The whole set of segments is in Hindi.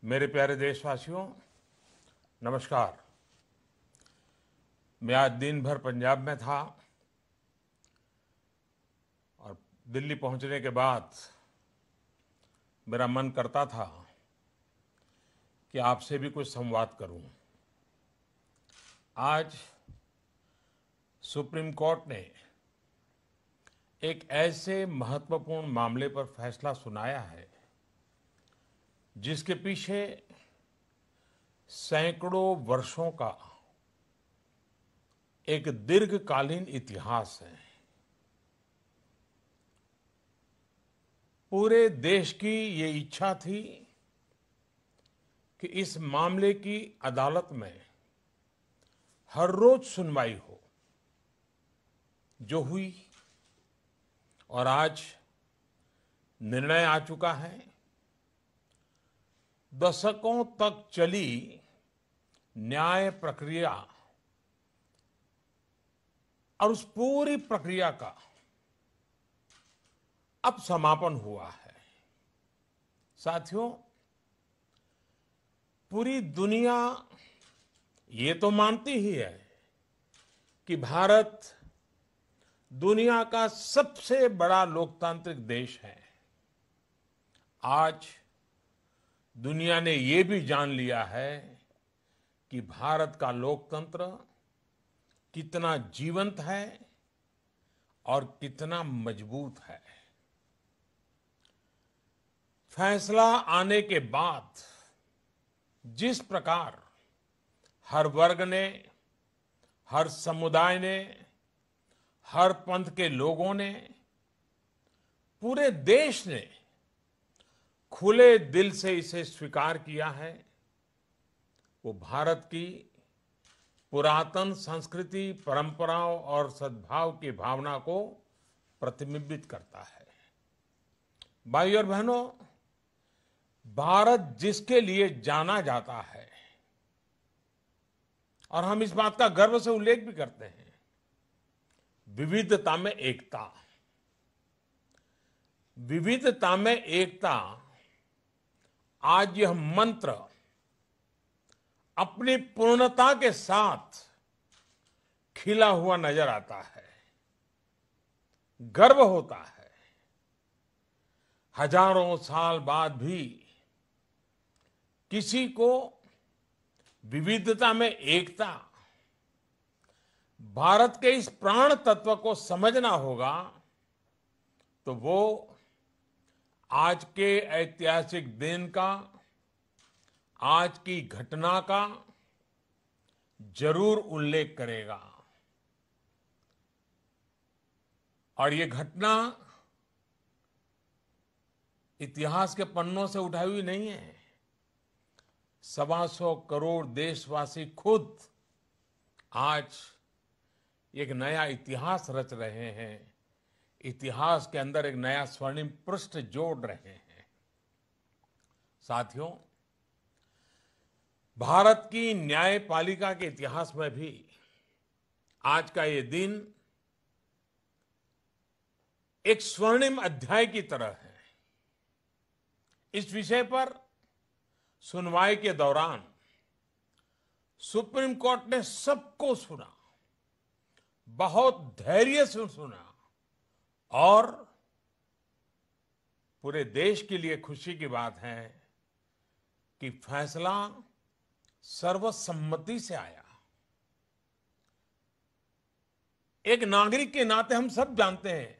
मेरे प्यारे देशवासियों, नमस्कार। मैं आज दिन भर पंजाब में था और दिल्ली पहुंचने के बाद मेरा मन करता था कि आपसे भी कुछ संवाद करूं। आज सुप्रीम कोर्ट ने एक ऐसे महत्वपूर्ण मामले पर फैसला सुनाया है जिसके पीछे सैकड़ों वर्षों का एक दीर्घकालीन इतिहास है। पूरे देश की ये इच्छा थी कि इस मामले की अदालत में हर रोज सुनवाई हो, जो हुई और आज निर्णय आ चुका है। दशकों तक चली न्याय प्रक्रिया और उस पूरी प्रक्रिया का अब समापन हुआ है। साथियों, पूरी दुनिया ये तो मानती ही है कि भारत दुनिया का सबसे बड़ा लोकतांत्रिक देश है। आज दुनिया ने ये भी जान लिया है कि भारत का लोकतंत्र कितना जीवंत है और कितना मजबूत है। फैसला आने के बाद जिस प्रकार हर वर्ग ने, हर समुदाय ने, हर पंथ के लोगों ने, पूरे देश ने खुले दिल से इसे स्वीकार किया है, वो भारत की पुरातन संस्कृति, परंपराओं और सद्भाव की भावना को प्रतिबिंबित करता है। भाइयों और बहनों, भारत जिसके लिए जाना जाता है और हम इस बात का गर्व से उल्लेख भी करते हैं, विविधता में एकता। विविधता में एकता, आज यह मंत्र अपनी पूर्णता के साथ खिला हुआ नजर आता है। गर्व होता है, हजारों साल बाद भी किसी को विविधता में एकता, भारत के इस प्राण तत्व को समझना होगा, तो वो आज के ऐतिहासिक दिन का, आज की घटना का जरूर उल्लेख करेगा। और ये घटना इतिहास के पन्नों से उठाई हुई नहीं है। 125 करोड़ देशवासी खुद आज एक नया इतिहास रच रहे हैं। इतिहास के अंदर एक नया स्वर्णिम पृष्ठ जोड़ रहे हैं। साथियों, भारत की न्यायपालिका के इतिहास में भी आज का ये दिन एक स्वर्णिम अध्याय की तरह है। इस विषय पर सुनवाई के दौरान सुप्रीम कोर्ट ने सबको सुना, बहुत धैर्य से सुना और पूरे देश के लिए खुशी की बात है कि फैसला सर्वसम्मति से आया। एक नागरिक के नाते हम सब जानते हैं,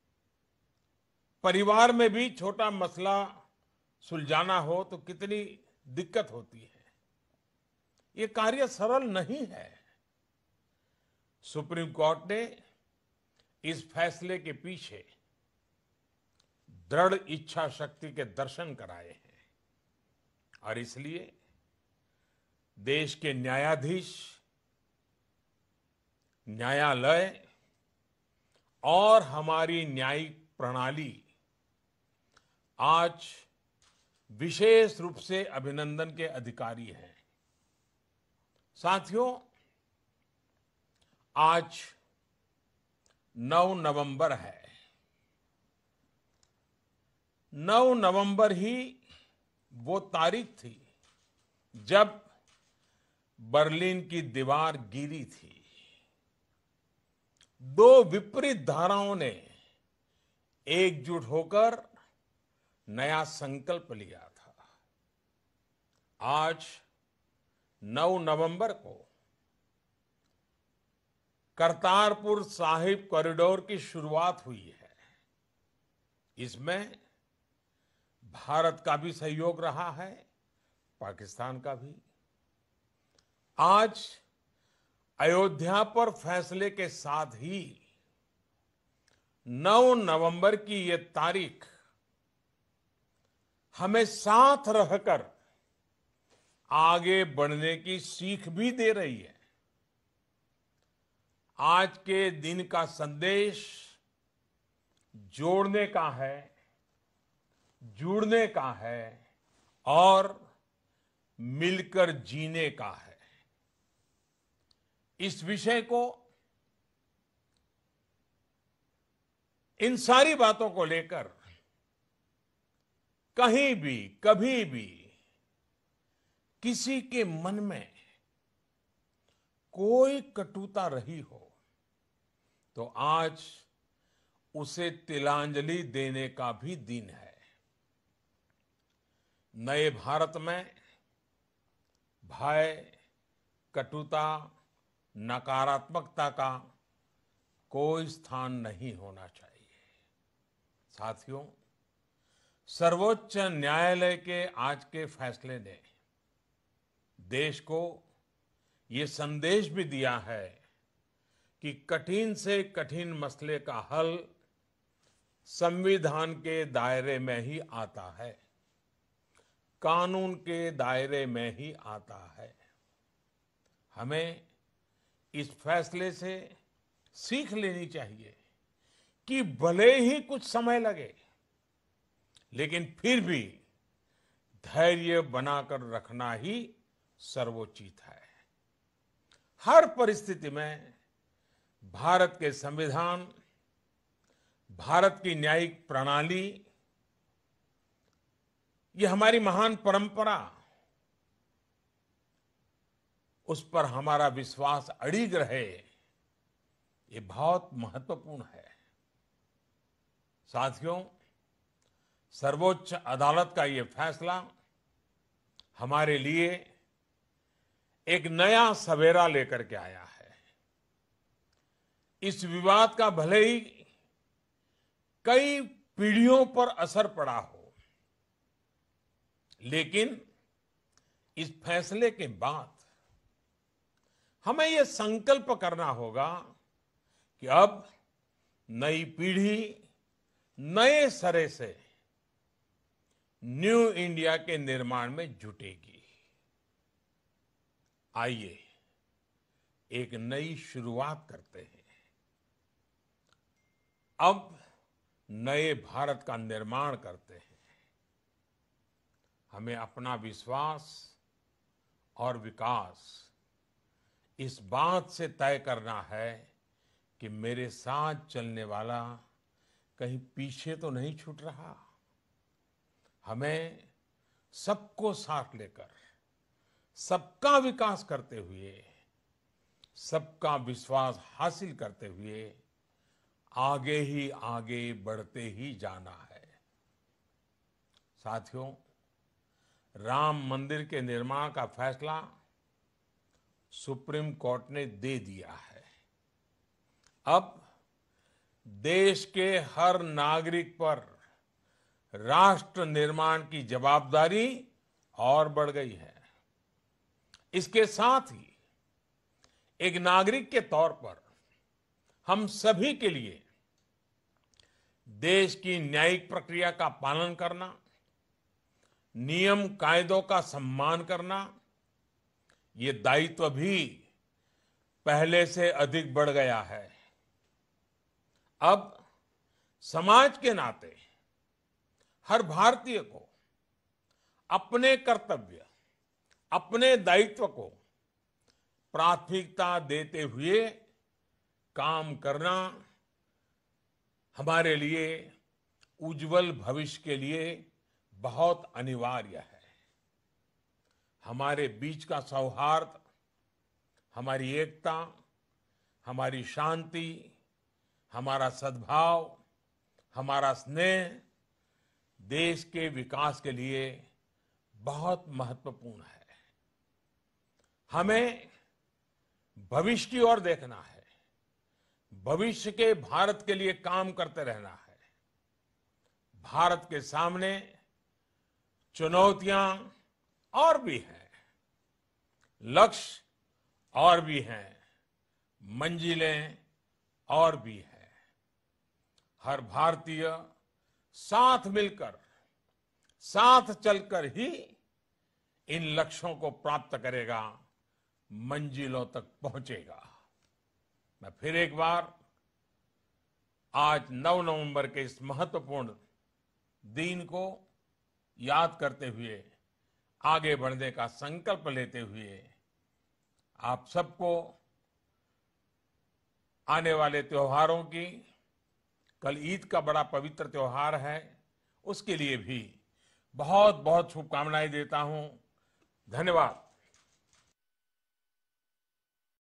परिवार में भी छोटा मसला सुलझाना हो तो कितनी दिक्कत होती है। ये कार्य सरल नहीं है। सुप्रीम कोर्ट ने इस फैसले के पीछे दृढ़ इच्छा शक्ति के दर्शन कराए हैं और इसलिए देश के न्यायाधीश, न्यायालय और हमारी न्यायिक प्रणाली आज विशेष रूप से अभिनंदन के अधिकारी हैं। साथियों, आज 9 नवंबर है। 9 नवंबर ही वो तारीख थी जब बर्लिन की दीवार गिरी थी, दो विपरीत धाराओं ने एकजुट होकर नया संकल्प लिया था। आज 9 नवंबर को करतारपुर साहिब कॉरिडोर की शुरुआत हुई है। इसमें भारत का भी सहयोग रहा है, पाकिस्तान का भी। आज अयोध्या पर फैसले के साथ ही 9 नवंबर की ये तारीख हमें साथ रहकर आगे बढ़ने की सीख भी दे रही है। आज के दिन का संदेश जोड़ने का है, जुड़ने का है और मिलकर जीने का है। इस विषय को, इन सारी बातों को लेकर कहीं भी, कभी भी किसी के मन में कोई कटुता रही हो तो आज उसे तिलांजलि देने का भी दिन है। नए भारत में भय, कटुता, नकारात्मकता का कोई स्थान नहीं होना चाहिए। साथियों, सर्वोच्च न्यायालय के आज के फैसले ने देश को ये संदेश भी दिया है कि कठिन से कठिन मसले का हल संविधान के दायरे में ही आता है, कानून के दायरे में ही आता है। हमें इस फैसले से सीख लेनी चाहिए कि भले ही कुछ समय लगे, लेकिन फिर भी धैर्य बनाकर रखना ही सर्वोचित है। हर परिस्थिति में भारत के संविधान, भारत की न्यायिक प्रणाली, ये हमारी महान परंपरा, उस पर हमारा विश्वास अडिग रहे, ये बहुत महत्वपूर्ण है। साथियों, सर्वोच्च अदालत का ये फैसला हमारे लिए एक नया सवेरा लेकर के आया है। इस विवाद का भले ही कई पीढ़ियों पर असर पड़ा हो, लेकिन इस फैसले के बाद हमें यह संकल्प करना होगा कि अब नई पीढ़ी नए सिरे से न्यू इंडिया के निर्माण में जुटेगी। आइए एक नई शुरुआत करते हैं। अब नए भारत का निर्माण करते हैं। हमें अपना विश्वास और विकास इस बात से तय करना है कि मेरे साथ चलने वाला कहीं पीछे तो नहीं छूट रहा। हमें सबको साथ लेकर, सबका विकास करते हुए, सबका विश्वास हासिल करते हुए आगे ही आगे बढ़ते ही जाना है। साथियों, राम मंदिर के निर्माण का फैसला सुप्रीम कोर्ट ने दे दिया है। अब देश के हर नागरिक पर राष्ट्र निर्माण की जवाबदारी और बढ़ गई है। इसके साथ ही एक नागरिक के तौर पर हम सभी के लिए देश की न्यायिक प्रक्रिया का पालन करना, नियम कायदों का सम्मान करना, ये दायित्व भी पहले से अधिक बढ़ गया है। अब समाज के नाते हर भारतीय को अपने कर्तव्य, अपने दायित्व को प्राथमिकता देते हुए काम करना हमारे लिए उज्जवल भविष्य के लिए बहुत अनिवार्य है। हमारे बीच का सौहार्द, हमारी एकता, हमारी शांति, हमारा सद्भाव, हमारा स्नेह देश के विकास के लिए बहुत महत्वपूर्ण है। हमें भविष्य की ओर देखना है, भविष्य के भारत के लिए काम करते रहना है। भारत के सामने चुनौतियां और भी हैं, लक्ष्य और भी हैं, मंजिलें और भी हैं। हर भारतीय साथ मिलकर, साथ चलकर ही इन लक्ष्यों को प्राप्त करेगा, मंजिलों तक पहुंचेगा। मैं फिर एक बार आज 9 नवंबर के इस महत्वपूर्ण दिन को याद करते हुए, आगे बढ़ने का संकल्प लेते हुए आप सबको आने वाले त्योहारों की, कल ईद का बड़ा पवित्र त्योहार है, उसके लिए भी बहुत बहुत शुभकामनाएं देता हूं। धन्यवाद।